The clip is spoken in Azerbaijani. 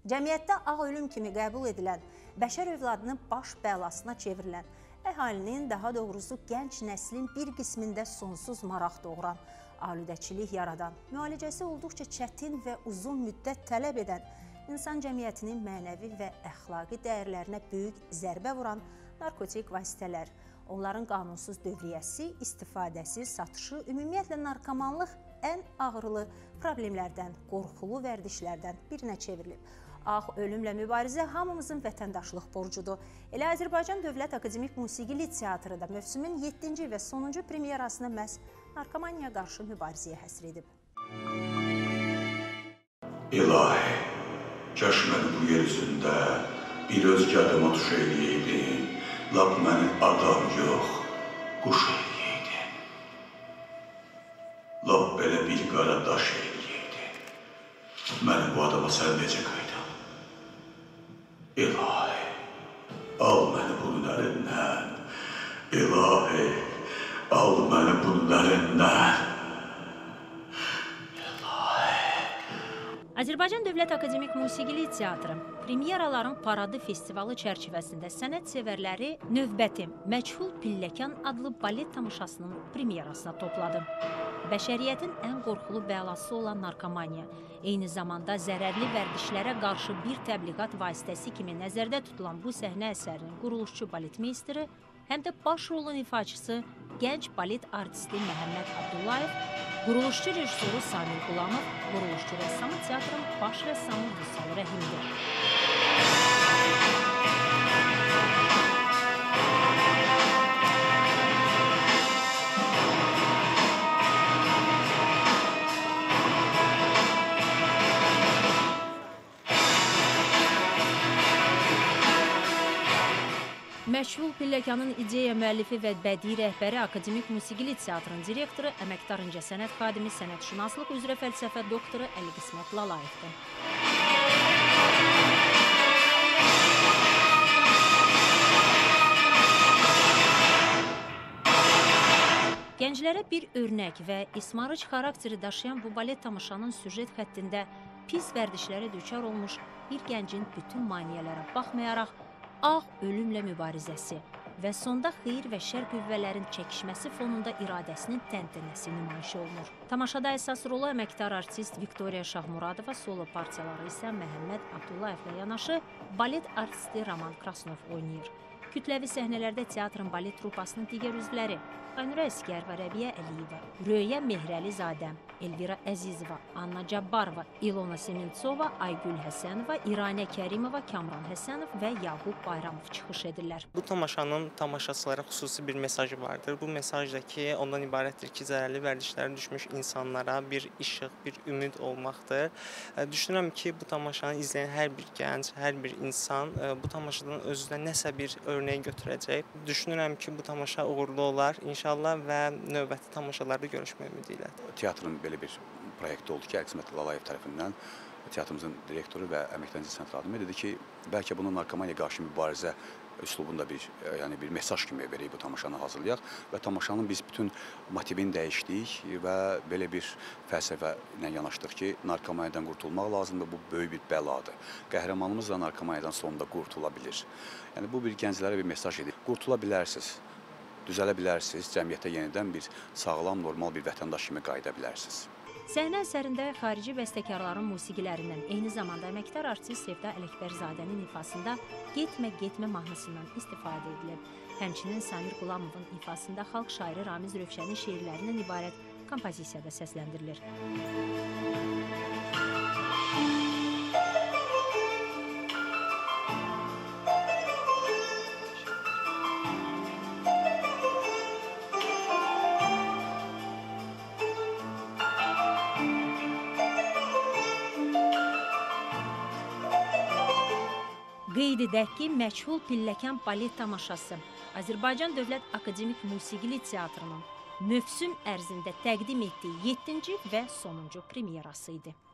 Cəmiyyətdə ağ ölüm kimi qəbul edilən, bəşər övladının baş bəlasına çevrilən, əhalinin, daha doğrusu gənc nəslin bir qismində sonsuz maraq doğuran, alüdəçilik yaradan, müalicəsi olduqca çətin və uzun müddət tələb edən, insan cəmiyyətinin mənəvi və əxlaqi dəyərlərinə böyük zərbə vuran narkotik vasitələr, onların qanunsuz dövriyyəsi, istifadəsi, satışı, ümumiyyətlə narkomanlıq ən ağrılı problemlərdən, qorxulu vərdişlərdən birinə çevrilib. Ağ ölümlə mübarizə hamımızın vətəndaşlıq borcudur. Elə Azərbaycan Dövlət Akademik Musiqili Teatrı da mövsümün 7-ci və sonuncu premyerasını məhz narkomaniyaya qarşı mübarizəyə həsr edib. İlahi, kaş məni bu yer üzündə bir özgə adıma tuş eləyəydin, lap məni adam yox, quş eləyəydin. Lap belə bir qara daş eləyəydin. Məni bu adama sən necə qaydan? İlahi, al məni bunun əlindən. İlahi, al məni bunun əlindən. Azərbaycan Dövlət Akademik Musiqili Teatrı premyeraların paradı festivalı çərçivəsində sənət sevərləri növbəti Məchul Pilləkan adlı balet tamaşasının premyerasına topladı. Bəşəriyyətin ən qorxulu bəlası olan narkomaniya, eyni zamanda zərərli vərdişlərə qarşı bir təbliğat vasitəsi kimi nəzərdə tutulan bu səhnə əsərinin quruluşçu baletmeysteri, həm də baş rolun ifaçısı gənc balet artisti Məhəmməd Abdullayev, quruluşçu rejissoru Samir Qulamov, quruluşçu rəssamı teatrın baş rəssamı Vüsal Rəhimdir. Məchul Pilləkanın ideya müəllifi və bədii rəhbəri Akademik Musiqili Teatrın direktoru, əməkdar incəsənət xadimi, sənətşünaslıq üzrə fəlsəfə doktoru Əli Qismət Lalayevdir. Gənclərə bir örnək və ismarıc xarakteri daşıyan bu balet tamaşanın süjet xəttində pis vərdişlərə düçar olmuş bir gəncin bütün maniyələrə baxmayaraq, ağ ölümlə mübarizəsi və sonda xeyir və şər qüvvələrin çəkişməsi fonunda iradəsinin təntənəsi nümayiş olunur. Tamaşada əsas rolu əməkdar artist Viktoriya Şahmuradova, solo partiyaları isə Məhəmməd Abdullayevlə yanaşı balet artisti Roman Krasnov oynayır. Kütləvi səhnələrdə teatrın balet trupasının digər üzvləri Aynura Əsgərova, Rəbiyə Əliyeva, Röyə Mehrəlizadə, Elvira Əzizova, Anna Cabbarova, İlona Sementsova, Aygül Həsənova, İranə Kərimova, Kamran Həsənov və Yaqub Bayramov çıxış edirlər. Bu tamaşanın tamaşaçılara xüsusi bir mesajı vardır. Bu mesaj da ki, ondan ibarətdir ki, zərərli vərdişlərə düşmüş insanlara bir işıq, bir ümid olmaqdır. Düşünürəm ki, bu tamaşanı izləyən hər bir gənc, hər bir insan bu tamaşadan özünə nəsə bir örnək götürəcək. Düşünürəm ki, bu tamaşa uğurlu olar inşallah və növbəti tamaşalarda görüşmək ümidi ilə. Teatrın belə bir proyekti oldu ki, Əli Qismət Lalayev tərəfindən teatrımızın direktoru və əməkdar incəsənət xadimi dedi ki, bəlkə bunu narkomaniya qarşı mübarizə üslubunda bir mesaj kimi verib bu tamaşanı hazırlayaq və tamaşanın biz bütün motivini dəyişdik və belə bir fəlsəfə ilə yanaşdıq ki, narkomaniyadan qurtulmaq lazımdır, bu böyük bir bəladır. Qəhrəmanımız da narkomaniyadan sonunda qurtula bilir. Yəni, bu bir gənclərə bir mesaj edir. Qurtula bilərsiniz, düzələ bilərsiniz, cəmiyyətə yenidən bir sağlam, normal bir vətəndaş kimi qayıda bilərsiniz. Səhnə əsərində xarici bəstəkarların musiqilərindən, eyni zamanda əməkdar artist Sevda Ələkbərzadənin ifasında Getmə, getmə mahnısından istifadə edilib. Həmçinin Samir Qulamovun ifasında xalq şairi Ramiz Rövşənin şeirlərindən ibarət kompozisiyada səsləndirilir. Qeyd edək ki, Məchul Pilləkan balet tamaşası Azərbaycan Dövlət Akademik Musiqili Teatrının mövsüm ərzində təqdim etdiyi 7-ci və sonuncu premyerası idi.